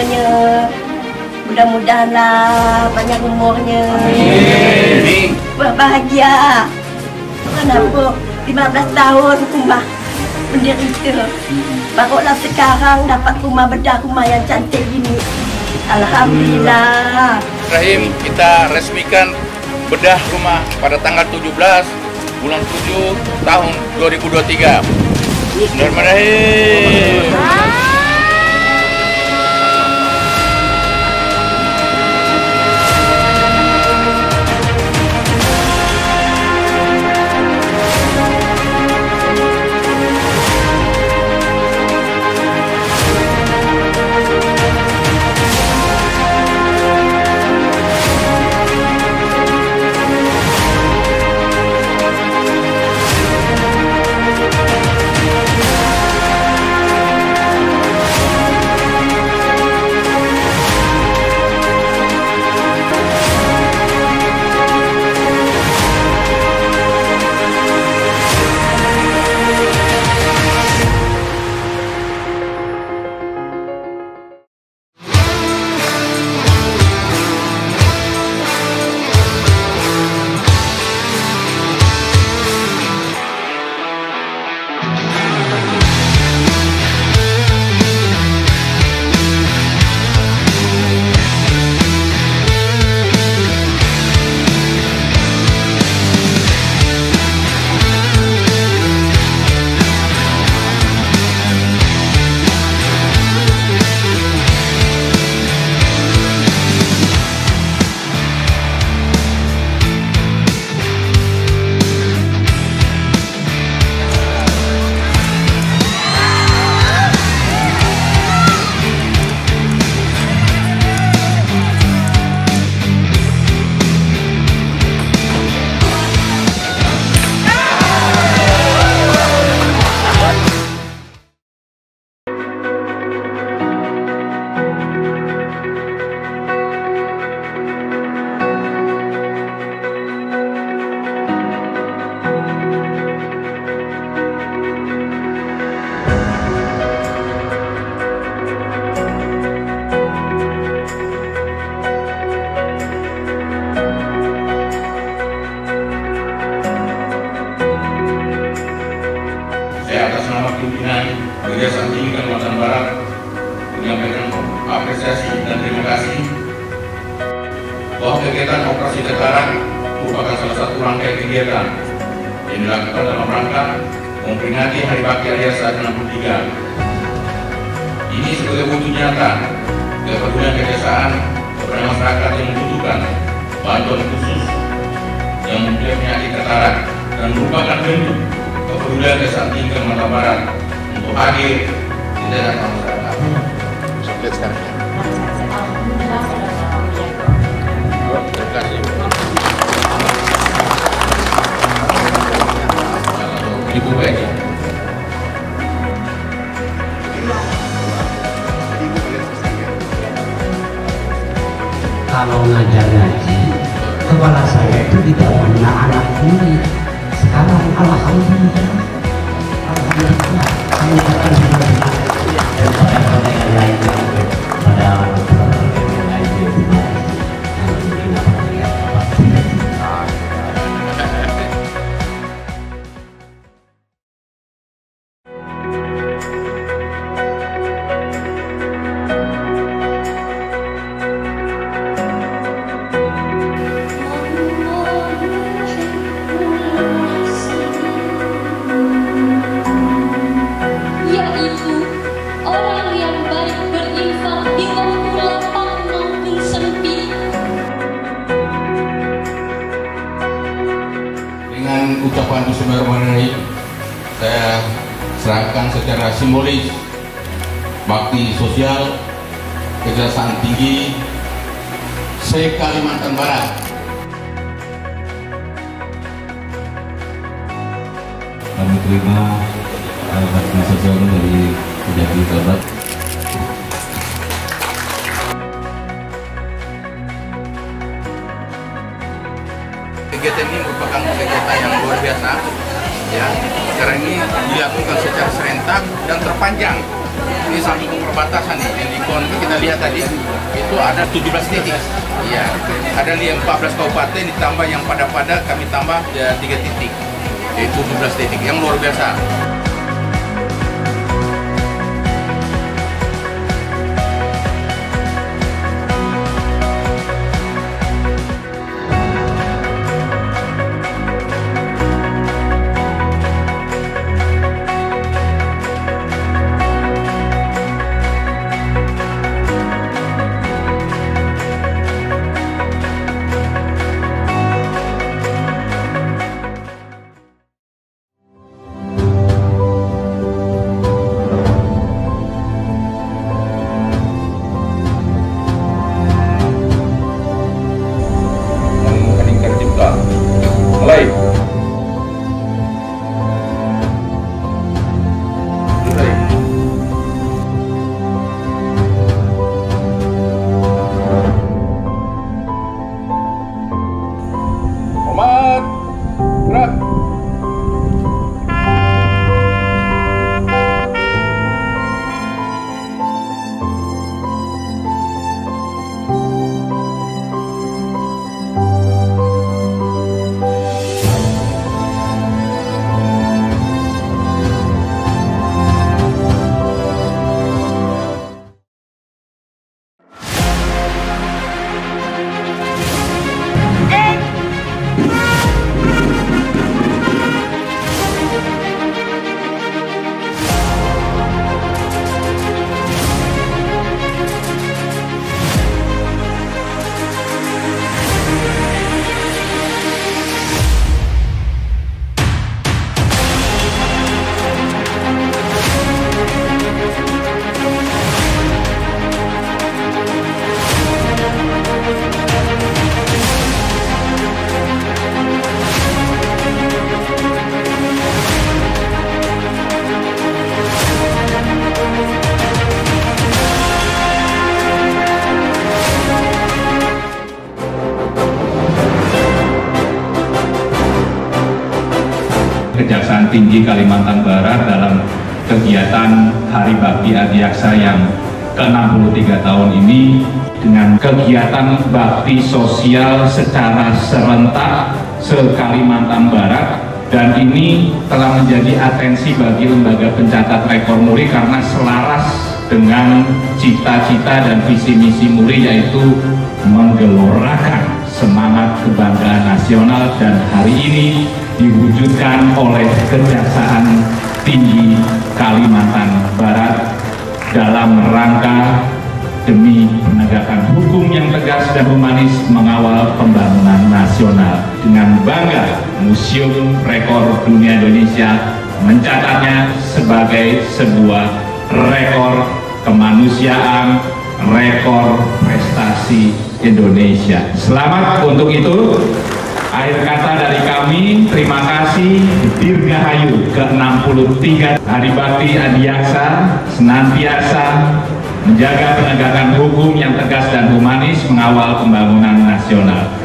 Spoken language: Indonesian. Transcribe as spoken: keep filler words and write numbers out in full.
semuanya. Mudah-mudahanlah panjang umurnya. Amin. Berbahagia. Kenapa lima belas tahun rumah menderita, barulah sekarang dapat rumah bedah, rumah yang cantik gini. Alhamdulillah. Rahim, kita resmikan bedah rumah pada tanggal tujuh belas bulan tujuh tahun dua ribu dua puluh tiga. Bismillahirrahmanirrahim. Pimpinan Kejaksaan Tinggi Kalimantan Barat menyampaikan apresiasi dan terima kasih bahwa kegiatan operasi tentara merupakan salah satu rangkaian kegiatan yang dilakukan dalam rangka memperingati Hari Bakti Aliasa ke enam puluh tiga. Ini sebagai wujud nyata kepedulian kejaksaan kepada masyarakat yang membutuhkan bantuan khusus yang mempunyai penyakit katarak dan merupakan bentuk kepedulian Kejaksaan Tinggi Kalimantan Barat untuk hadir di daerah masyarakat. Sampai sekarang. Terima kasih. Ibu baik. Kalau ngajar ngaji, kepala saya itu tidak pernah anak murid. Sekarang alhamdulillah, alhamdulillah, saya ucapkan terima kasih kepada yang lain, pada yang lain juga. Dengan ucapan Bismillahirrahmanirrahim, saya serahkan secara simbolis bakti sosial Kejaksaan Tinggi se-Kalimantan Barat. Kami terima bakti sosial dari Kejaksaan Barat. Kegiatan ini merupakan kegiatan yang luar biasa, ya. Sekarang ini dilakukan secara serentak dan terpanjang. Ini sampai ke perbatasan nih, yang di Kon kita lihat tadi itu ada tujuh belas titik. Iya, ada di empat belas kabupaten ditambah yang pada-pada kami tambah ya, tiga titik, yaitu tujuh belas titik yang luar biasa. Mulai. Hormat. Gerak. Kejaksaan Tinggi Kalimantan Barat dalam kegiatan Hari Bakti Adiaksa yang ke enam puluh tiga tahun ini dengan kegiatan bakti sosial secara serentak se-Kalimantan Barat, dan ini telah menjadi atensi bagi lembaga pencatat rekor muri karena selaras dengan cita-cita dan visi misi muri, yaitu menggelorakan semangat kebanggaan nasional, dan hari ini diwujudkan oleh Kejaksaan Tinggi Kalimantan Barat dalam rangka demi penegakan hukum yang tegas dan humanis mengawal pembangunan nasional. Dengan bangga, Museum Rekor Dunia Indonesia mencatatnya sebagai sebuah rekor kemanusiaan, rekor prestasi Indonesia. Selamat untuk itu. Akhir kata dari kami, terima kasih. Dirgahayu ke enam puluh tiga Hari Bakti Adiaksa senantiasa menjaga penegakan hukum yang tegas dan humanis mengawal pembangunan nasional.